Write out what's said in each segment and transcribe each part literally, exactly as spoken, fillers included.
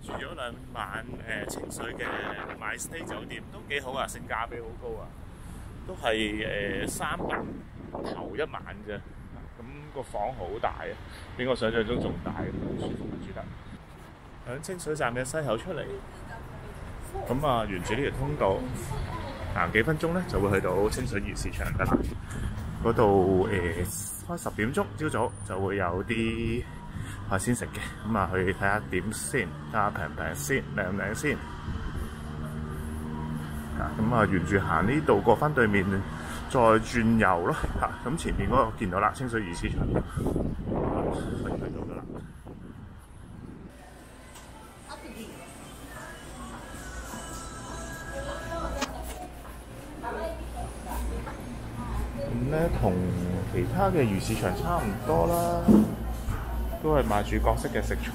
住咗兩晚誒清水嘅 MyStay 酒店，都幾好啊，性價比好高啊，都係誒三百頭一晚啫。咁個房好大啊，比我想象中仲大，好舒服住得。響清水站嘅西口出嚟，咁啊沿住呢條通道行幾分鐘咧，就會去到清水魚市場㗎啦。嗰度誒開十點鐘朝早就會有啲海鮮食嘅，咁啊去睇下點先，睇下平唔平先，靚唔靚先。啊，咁啊沿住行呢度過翻對面，再轉右咯。嚇，咁前面嗰個見到啦，清水魚市場，可以去到噶啦。咁咧同其他嘅魚市場差唔多啦，都係賣住各式嘅食材。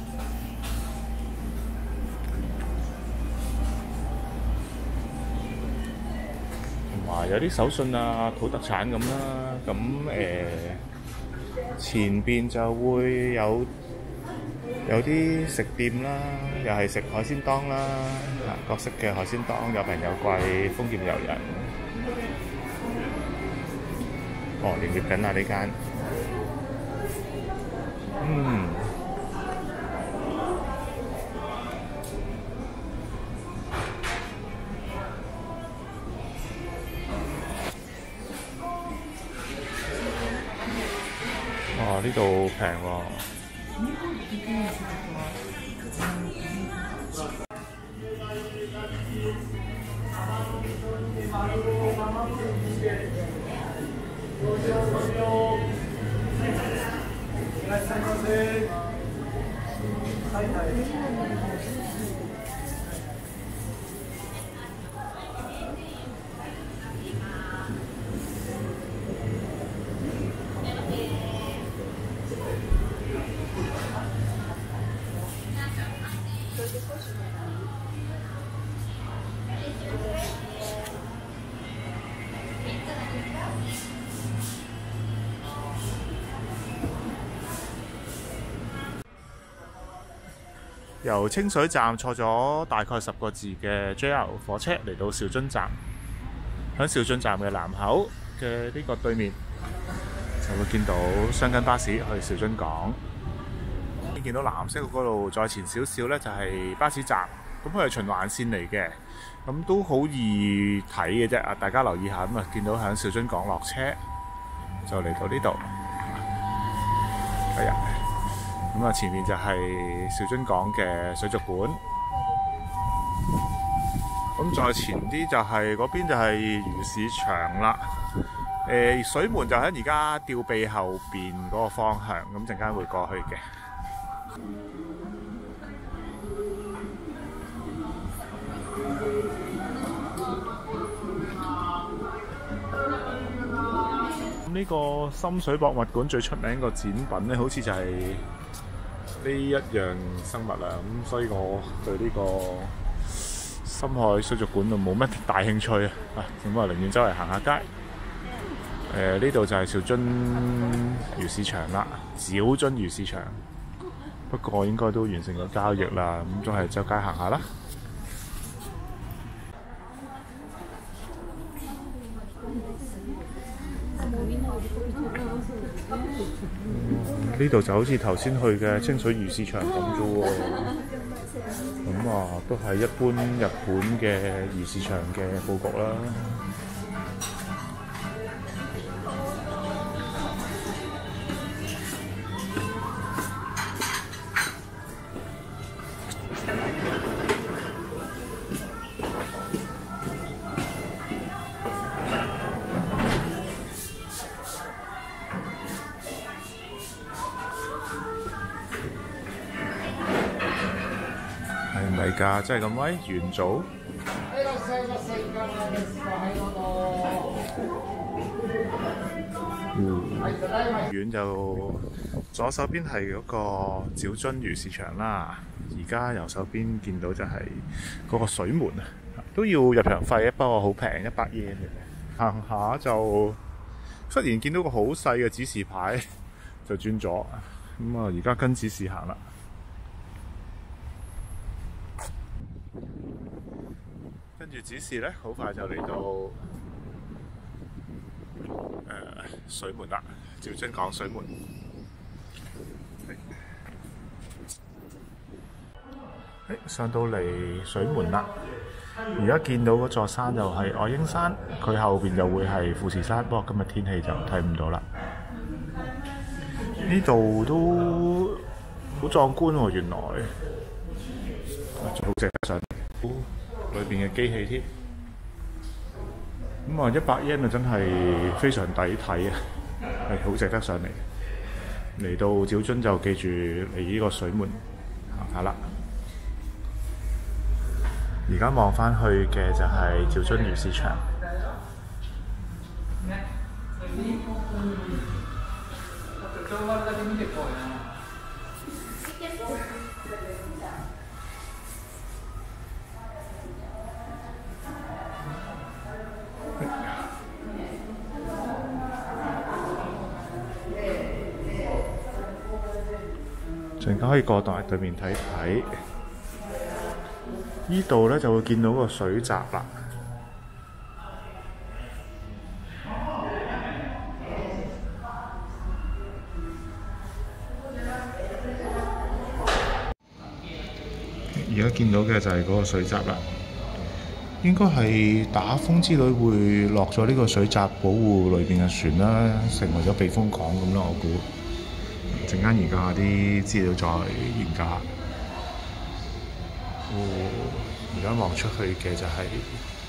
同埋有啲手信啊、土特產咁啦。咁誒、呃、前邊就會有有啲食店啦，又係食海鮮檔啦，各式嘅海鮮檔有平有貴，豐儉由人。哦，營業緊啊呢間。嗯。哦，呢度平喎。由清水站坐咗大概十個字嘅 J R 火車嚟到兆樽站，喺兆樽站嘅南口嘅呢個對面就會見到雙根巴士去兆樽港。見到藍色嗰度再前少少呢，就係巴士站，咁佢係循環線嚟嘅，咁都好易睇嘅啫。啊，大家留意下咁啊，見到喺兆樽港落車就嚟到呢度，係啊。咁啊，前面就係兆樽港嘅水族館，咁再前啲就係、是、嗰邊就係魚市場啦。誒、呃，水門就喺而家吊臂後邊嗰個方向，咁陣間會過去嘅。咁呢個深水博物館最出名個展品咧，好似就係、是。呢一樣生物啦，咁所以我對呢個深海水族館就冇乜大興趣啊！咁啊，寧願周圍行下街。誒，呢度就係兆樽魚市場啦，兆樽魚市場。不過應該都完成咗交易啦，咁都係周街行下啦。呢度就好似頭先去嘅清水魚市場咁啫喎，咁啊都係一般日本嘅魚市場嘅佈局啦。係咪㗎？真係咁威？元祖？嗯，遠就左手邊係嗰個兆樽魚市場啦，而家右手邊見到就係嗰個水門啊，都要入場費，不過好平，一百yen嘅。行下就忽然見到個好細嘅指示牌，就轉咗。咁啊，而家跟指示行啦。 跟住指示咧，好快就嚟到誒、呃、水門啦，趙津港水門。上到嚟水門啦，而家見到嗰座山就係愛英山，佢後邊就會係富士山，不過今日天氣就睇唔到啦。呢度都好壯觀喎，原來仲好值得上嚟，裏邊嘅機器添。咁啊，一百 yen 啊，真係非常抵睇啊，係好值得上嚟。嚟到趙津就記住嚟呢個水門行下啦。而家望返去嘅就係趙津魚市場。陣間可以過到對面睇睇。呢度咧就會見到個水閘啦。而家見到嘅就係嗰個水閘啦，應該係打風之類會落咗呢個水閘保護裏邊嘅船啦，成為咗避風港咁咯，我估。陣間研究下啲資料再研究下。哦，而家望出去嘅就係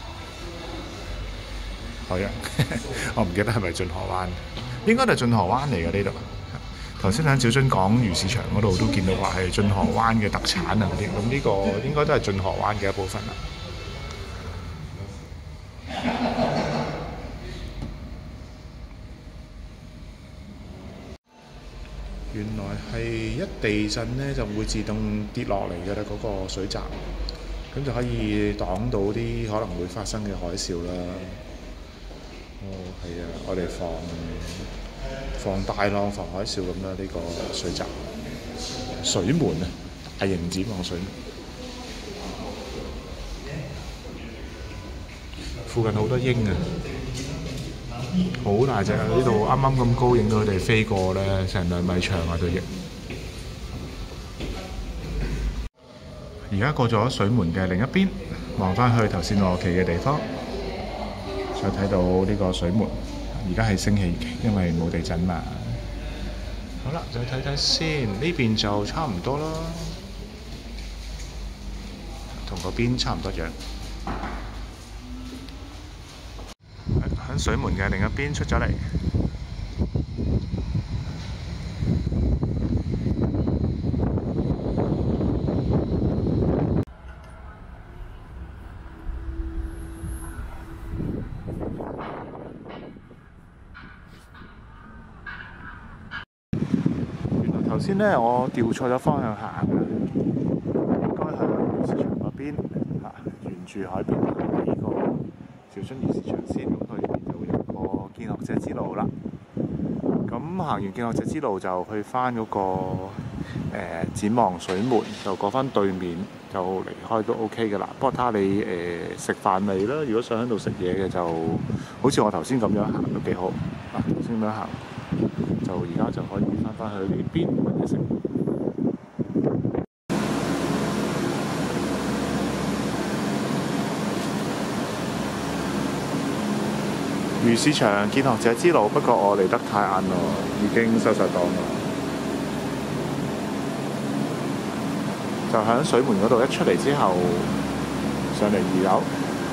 海洋，我唔記得係咪進河灣，應該係進河灣嚟嘅呢度。頭先喺趙津港魚市場嗰度都見到話係進河灣嘅特產啊嗰啲，咁呢個應該都係進河灣嘅一部分啦。原來係一地震咧就會自動跌落嚟嘅啦，嗰個水閘，咁就可以擋到啲可能會發生嘅海嘯啦。哦，係啊，我哋防防大浪、防海嘯咁啦，呢個水閘、水門啊，大型展望水門。附近好多鷹啊！好大隻啊！呢度啱啱咁高，影到佢哋飛過咧，成兩米長啊對翼。而家過咗水門嘅另一邊，望翻去頭先我企嘅地方，再睇到呢個水門。而家係升起嘅，因為冇地震嘛。好啦，再睇睇先，呢邊就差唔多啦，同嗰邊差唔多樣。喺水門嘅另一邊出咗嚟，原來頭先咧我調錯咗方向行嘅，應該係魚市場嗰邊嚇，沿住海邊行呢個趙津魚市場先，咁佢呢邊就會有個見學者之路啦。咁行完見學者之路就去翻嗰、那個、呃、展望水門，就過翻對面就離開都 OK 嘅啦。不過睇下你誒食、呃、飯未啦。如果想喺度食嘢嘅，就好似我頭先咁樣行都幾好。啊，頭先咁樣行，就而家就可以翻返去呢邊揾嘢食。魚市場見學者之路，不過我嚟得太晏咯，已經收晒檔啦。就喺水門嗰度一出嚟之後，上嚟二樓。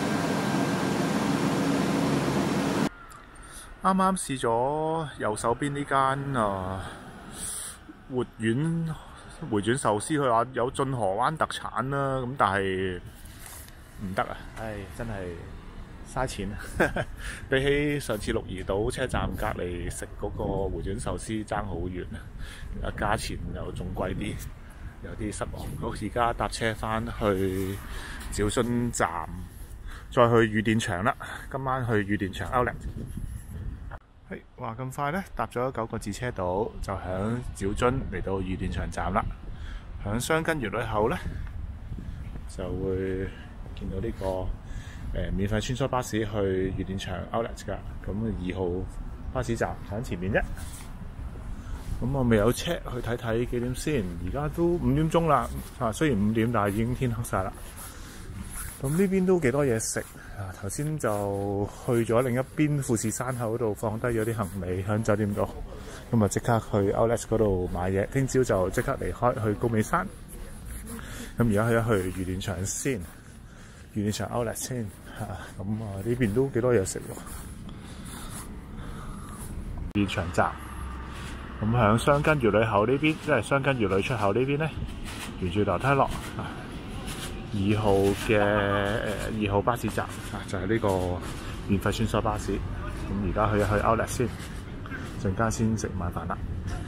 啱啱試咗右手邊呢間啊活丸回轉壽司，佢話有進河灣特產啦，咁但係唔得啊！唉，真係〜嘥錢啊！比起上次鹿兒島車站隔離食嗰個回轉壽司爭好遠啊！價錢又仲貴啲，有啲失望。好，而家搭車翻去趙津站，再去御殿場啦。今晚去御殿場 Outlet。係話咁快呢，搭咗九個字車到，就響趙津嚟到御殿場站啦。響箱根月裏口呢，就會見到呢個誒免費穿梭巴士去御殿場 Outlet 㗎。咁二號巴士站喺前面啫。咁我未有 check 去睇睇幾點先，而家都五點鐘啦。啊，雖然五點，但係已經天黑晒啦。咁呢邊都幾多嘢食啊！頭先就去咗另一邊富士山口嗰度放低咗啲行李喺酒店度，咁啊即刻去 Outlet 嗰度買嘢。聽朝就即刻離開去高尾山。咁而家去一去御殿場先，御殿場 Outlet 先嚇。咁啊呢邊都幾多嘢食喎。御殿場站。咁響雙根魚女口呢邊，即係雙根魚女出口呢邊咧，沿住樓梯落啊。二號嘅誒二號巴士站啊，就係、是、呢個免費穿梭巴士。咁而家去一去 Outlet 先，陣間先食晚飯啦。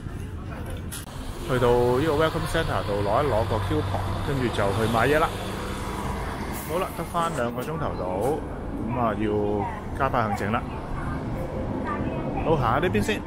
去到呢個 Welcome Centre 度攞一攞個 coupon， 跟住就去買嘢啦。好啦，得翻兩個鐘頭到，咁啊要加快行程啦。好，行下呢邊先。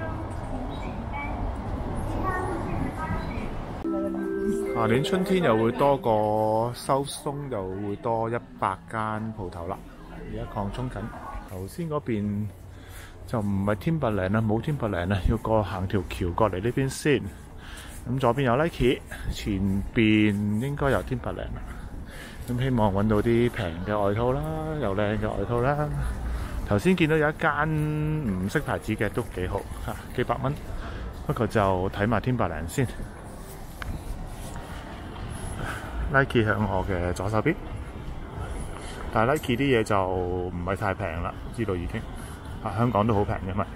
下年春天又會多個收鬆，又會多一百間鋪頭啦。而家擴充緊，頭先嗰邊就唔係 Timberland 啦，冇 Timberland 啦，要過行條橋過嚟呢邊先。咁左邊有 Nike， 前邊應該有 Timberland 啦。咁希望揾到啲平嘅外套啦，又靚嘅外套啦。頭先見到有一間唔識牌子嘅都幾好嚇，幾百蚊。不過就睇埋 Timberland 先。Nike 喺我嘅左手邊，但係 Nike 啲嘢就唔係太平啦，知道已經。啊，香港都好平嘅咪。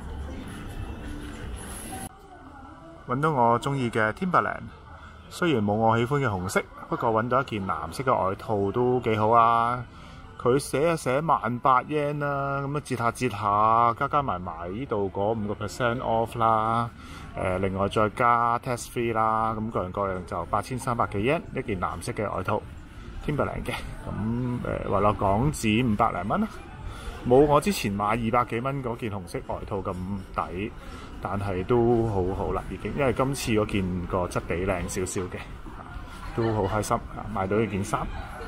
揾到我中意嘅 Timberland， 雖然冇我喜歡嘅紅色，不過揾到一件藍色嘅外套都幾好啊。佢寫啊寫萬八 yen 啦，咁啊折下折下，加加埋埋呢度嗰五個 percent off 啦。誒、呃，另外再加 tax free 啦，咁各樣各樣就八千三百幾 yen 一件藍色嘅外套 Timberland 嘅，咁誒話落港紙五百零蚊啦，冇我之前買二百幾蚊嗰件紅色外套咁抵，但係都好好啦已經，因為今次嗰件個質地靚少少嘅，都好開心啊買到呢件衫。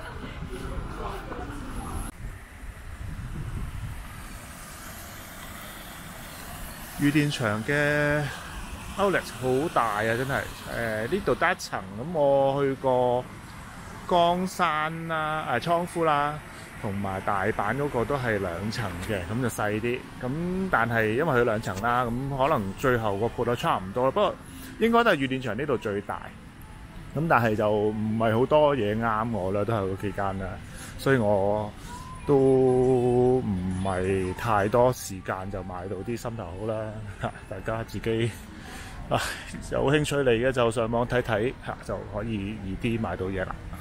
御殿場嘅 Outlet 好大啊，真係誒呢度得一層，咁我去過江山啦、誒倉敷啦，同埋大阪嗰個都係兩層嘅，咁就細啲。咁但係因為佢兩層啦，咁可能最後個鋪頭差唔多啦。不過應該都係御殿場呢度最大。咁但係就唔係好多嘢啱我啦，都係嗰幾間啦，所以我都唔係太多時間就買到啲心頭好啦。大家自己啊有興趣嚟嘅就上網睇睇嚇，就可以易啲買到嘢啦。